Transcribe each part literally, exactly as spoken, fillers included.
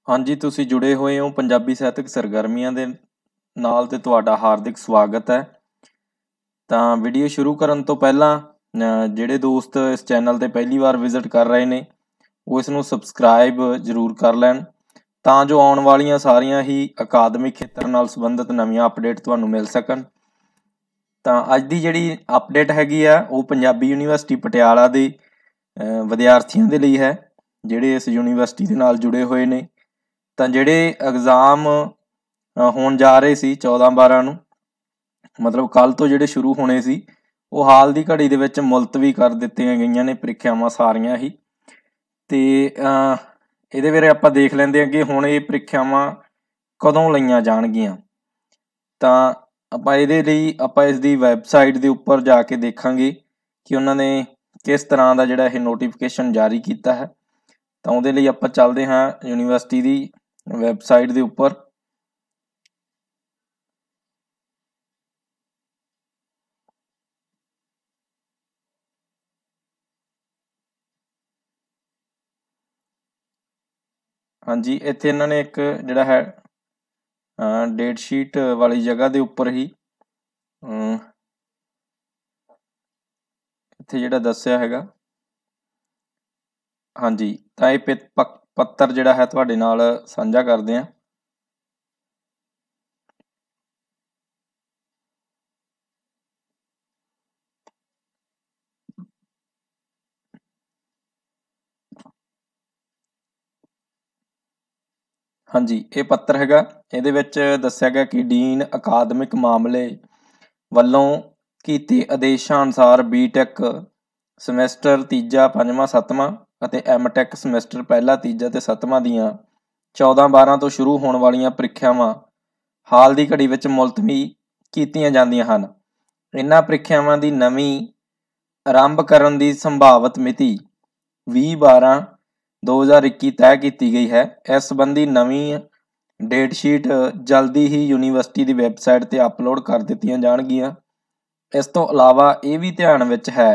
ਹਾਂਜੀ, ਤੁਸੀਂ ਜੁੜੇ ਹੋਏ ਹੋ ਪੰਜਾਬੀ ਸਾਹਿਤਕ ਸਰਗਰਮੀਆਂ ਦੇ ਨਾਲ ਤੇ ਤੁਹਾਡਾ ਹਾਰਦਿਕ ਸਵਾਗਤ ਹੈ। ਤਾਂ ਵੀਡੀਓ ਸ਼ੁਰੂ ਕਰਨ ਤੋਂ ਪਹਿਲਾਂ ਅ, ਜਿਹੜੇ ਦੋਸਤ ਇਸ ਚੈਨਲ ਤੇ ਪਹਿਲੀ ਵਾਰ ਵਿਜ਼ਿਟ ਕਰ ਰਹੇ ਨੇ ਉਹ ਇਸ ਨੂੰ ਸਬਸਕ੍ਰਾਈਬ ਜ਼ਰੂਰ ਕਰ ਲੈਣ ਤਾਂ ਜੋ ਆਉਣ ਵਾਲੀਆਂ ਸਾਰੀਆਂ ਹੀ ਅਕਾਦਮਿਕ ਖੇਤਰ ਨਾਲ ਸੰਬੰਧਿਤ ਨਵੀਆਂ ਅਪਡੇਟ ਤੁਹਾਨੂੰ ਮਿਲ ਸਕਣ। ਤਾਂ ਅੱਜ ਦੀ ਜਿਹੜੀ ਅਪਡੇਟ ਹੈਗੀ ਆ ਉਹ ਪੰਜਾਬੀ ਯੂਨੀਵਰਸਿਟੀ ਪਟਿਆਲਾ ਦੇ ਅ, ਵਿਦਿਆਰਥੀਆਂ ਦੇ ਲਈ ਹੈ ਜਿਹੜੇ ਇਸ ਯੂਨੀਵਰਸਿਟੀ ਦੇ ਨਾਲ ਜੁੜੇ ਹੋਏ ਨੇ। ਤਾਂ ਜਿਹੜੇ ਐਗਜ਼ਾਮ ਹੋਣ ਜਾ ਰਹੇ ਸੀ ਚੌਦਾਂ ਬਾਰਾਂ ਨੂੰ, ਮਤਲਬ ਕੱਲ੍ਹ ਤੋਂ ਜਿਹੜੇ ਸ਼ੁਰੂ ਹੋਣੇ ਸੀ, ਉਹ ਹਾਲ ਦੀ ਘੜੀ ਦੇ ਵਿੱਚ ਮੁਲਤਵੀ ਕਰ ਦਿੱਤੀਆਂ ਗਈਆਂ ਨੇ ਪ੍ਰੀਖਿਆਵਾਂ ਸਾਰੀਆਂ ਹੀ। ਅਤੇ ਇਹਦੇ ਬਾਰੇ ਆਪਾਂ ਦੇਖ ਲੈਂਦੇ ਹਾਂ ਕਿ ਹੁਣ ਇਹ ਪ੍ਰੀਖਿਆਵਾਂ ਕਦੋਂ ਲਈਆਂ ਜਾਣਗੀਆਂ। ਤਾਂ ਆਪਾਂ ਇਹਦੇ ਲਈ ਆਪਾਂ ਇਸ ਦੀ ਵੈਬਸਾਈਟ ਦੇ ਉੱਪਰ ਜਾ ਕੇ ਦੇਖਾਂਗੇ ਕਿ ਉਹਨਾਂ ਨੇ ਕਿਸ ਤਰ੍ਹਾਂ ਦਾ ਜਿਹੜਾ ਇਹ ਨੋਟੀਫਿਕੇਸ਼ਨ ਜਾਰੀ ਕੀਤਾ ਹੈ। ਤਾਂ ਉਹਦੇ ਲਈ ਆਪਾਂ ਚੱਲਦੇ ਹਾਂ ਯੂਨੀਵਰਸਿਟੀ ਦੀ ਵੈਬਸਾਈਟ ਦੇ ਉੱਪਰ। ਹਾਂਜੀ, ਇੱਥੇ ਇਹਨਾਂ ਨੇ ਇੱਕ ਜਿਹੜਾ ਹੈ ਡੇਟ ਸ਼ੀਟ ਵਾਲੀ ਜਗ੍ਹਾ ਦੇ ਉੱਪਰ ਹੀ ਇੱਥੇ ਜਿਹੜਾ ਦੱਸਿਆ ਹੈਗਾ। ਹਾਂਜੀ, ਤਾਂ ਇਹ ਪੱਤਰ ਜਿਹੜਾ ਹੈ ਤੁਹਾਡੇ ਨਾਲ ਸਾਂਝਾ ਕਰਦੇ ਹਾਂ। ਹਾਂਜੀ, ਇਹ ਪੱਤਰ ਹੈਗਾ। ਇਹਦੇ ਵਿੱਚ ਦੱਸਿਆ ਗਿਆ ਕਿ ਡੀਨ ਅਕਾਦਮਿਕ ਮਾਮਲੇ ਵੱਲੋਂ ਕੀਤੇ ਆਦੇਸ਼ਾਂ ਅਨੁਸਾਰ ਬੀਟੈਕ ਸਮੈਸਟਰ ਤੀਜਾ ਪੰਜਵਾਂ ਸੱਤਵਾਂ ਅਤੇ ਐਮਟੈਕ ਸਮੈਸਟਰ ਪਹਿਲਾ ਤੀਜਾ ਅਤੇ ਸੱਤਵਾਂ ਦੀਆਂ ਚੌਦਾਂ ਬਾਰਾਂ ਤੋਂ ਸ਼ੁਰੂ ਹੋਣ ਵਾਲੀਆਂ ਪ੍ਰੀਖਿਆਵਾਂ ਹਾਲ ਦੀ ਘੜੀ ਵਿੱਚ ਮੁਲਤਵੀ ਕੀਤੀਆਂ ਜਾਂਦੀਆਂ ਹਨ। ਇਹਨਾਂ ਪ੍ਰੀਖਿਆਵਾਂ ਦੀ ਨਵੀਂ ਆਰੰਭ ਕਰਨ ਦੀ ਸੰਭਾਵਤ ਮਿਤੀ ਵੀਹ ਬਾਰਾਂ ਦੋ ਹਜ਼ਾਰ ਇੱਕੀ ਤੈਅ ਕੀਤੀ ਗਈ ਹੈ। ਇਸ ਸੰਬੰਧੀ ਨਵੀਂ ਡੇਟ ਸ਼ੀਟ ਜਲਦੀ ਹੀ ਯੂਨੀਵਰਸਿਟੀ ਦੀ ਵੈਬਸਾਈਟ 'ਤੇ ਅਪਲੋਡ ਕਰ ਦਿੱਤੀਆਂ ਜਾਣਗੀਆਂ। ਇਸ ਤੋਂ ਇਲਾਵਾ ਇਹ ਵੀ ਧਿਆਨ ਵਿੱਚ ਹੈ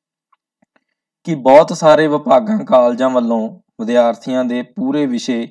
ਕਿ ਬਹੁਤ ਸਾਰੇ ਵਿਭਾਗਾਂ ਕਾਲਜਾਂ ਵੱਲੋਂ ਵਿਦਿਆਰਥੀਆਂ ਦੇ ਪੂਰੇ ਵਿਸ਼ੇ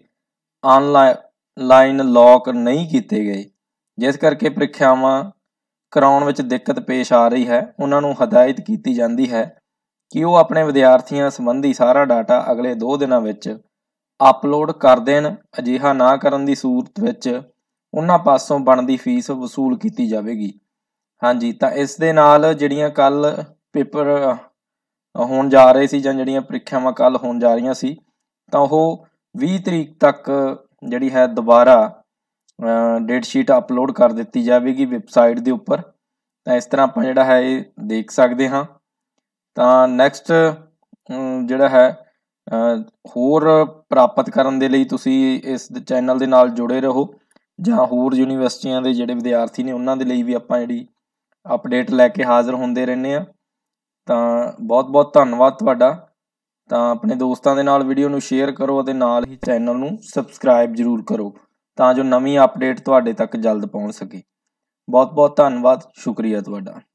ਆਨਲਾਈਨ ਲੌਕ ਨਹੀਂ ਕੀਤੇ ਗਏ, ਜਿਸ ਕਰਕੇ ਪ੍ਰੀਖਿਆਵਾਂ ਕਰਾਉਣ ਵਿੱਚ ਦਿੱਕਤ ਪੇਸ਼ ਆ ਰਹੀ ਹੈ। ਉਹਨਾਂ ਨੂੰ ਹਦਾਇਤ ਕੀਤੀ ਜਾਂਦੀ ਹੈ ਕਿ ਉਹ ਆਪਣੇ ਵਿਦਿਆਰਥੀਆਂ ਸੰਬੰਧੀ ਸਾਰਾ ਡਾਟਾ ਅਗਲੇ ਦੋ ਦਿਨਾਂ ਵਿੱਚ ਅਪਲੋਡ ਕਰ ਦੇਣ। ਅਜਿਹਾ ਨਾ ਕਰਨ ਦੀ ਸੂਰਤ ਵਿੱਚ ਉਹਨਾਂ ਪਾਸੋਂ ਬਣਦੀ ਫੀਸ ਵਸੂਲ ਕੀਤੀ ਜਾਵੇਗੀ। ਹਾਂਜੀ, ਤਾਂ ਇਸ ਦੇ ਨਾਲ ਜਿਹੜੀਆਂ ਕੱਲ੍ਹ ਪੇਪਰ ਹੋਣ ਜਾ ਰਹੇ ਸੀ ਜਾਂ ਜਿਹੜੀਆਂ ਪ੍ਰੀਖਿਆਵਾਂ ਕੱਲ੍ਹ ਹੋਣ ਜਾ ਰਹੀਆਂ ਸੀ, ਤਾਂ ਉਹ ਵੀਹ ਤਰੀਕ ਤੱਕ ਜਿਹੜੀ ਹੈ ਦੁਬਾਰਾ ਡੇਟ ਸ਼ੀਟ ਅਪਲੋਡ ਕਰ ਦਿੱਤੀ ਜਾਵੇਗੀ ਵੈਬਸਾਈਟ ਦੇ ਉੱਪਰ। ਤਾਂ ਇਸ ਤਰ੍ਹਾਂ ਆਪਾਂ ਜਿਹੜਾ ਹੈ ਇਹ ਦੇਖ ਸਕਦੇ ਹਾਂ। ਤਾਂ ਨੈਕਸਟ ਜਿਹੜਾ ਹੈ ਹੋਰ ਪ੍ਰਾਪਤ ਕਰਨ ਦੇ ਲਈ ਤੁਸੀਂ ਇਸ ਚੈਨਲ ਦੇ ਨਾਲ ਜੁੜੇ ਰਹੋ, ਜਾਂ ਹੋਰ ਯੂਨੀਵਰਸਿਟੀਆਂ ਦੇ ਜਿਹੜੇ ਵਿਦਿਆਰਥੀ ਨੇ ਉਹਨਾਂ ਦੇ ਲਈ ਵੀ ਆਪਾਂ ਜਿਹੜੀ ਅਪਡੇਟ ਲੈ ਕੇ ਹਾਜ਼ਰ ਹੁੰਦੇ ਰਹਿੰਦੇ ਹਾਂ। ਤਾਂ ਬਹੁਤ ਬਹੁਤ ਧੰਨਵਾਦ ਤੁਹਾਡਾ। ਤਾਂ ਆਪਣੇ ਦੋਸਤਾਂ ਦੇ ਨਾਲ ਵੀਡੀਓ ਨੂੰ ਸ਼ੇਅਰ ਕਰੋ ਅਤੇ ਨਾਲ ਹੀ ਚੈਨਲ ਨੂੰ ਸਬਸਕ੍ਰਾਈਬ ਜ਼ਰੂਰ ਕਰੋ ਤਾਂ ਜੋ ਨਵੀਂ ਅਪਡੇਟ ਤੁਹਾਡੇ ਤੱਕ ਜਲਦ ਪਹੁੰਚ ਸਕੇ। ਬਹੁਤ ਬਹੁਤ ਧੰਨਵਾਦ, ਸ਼ੁਕਰੀਆ ਤੁਹਾਡਾ।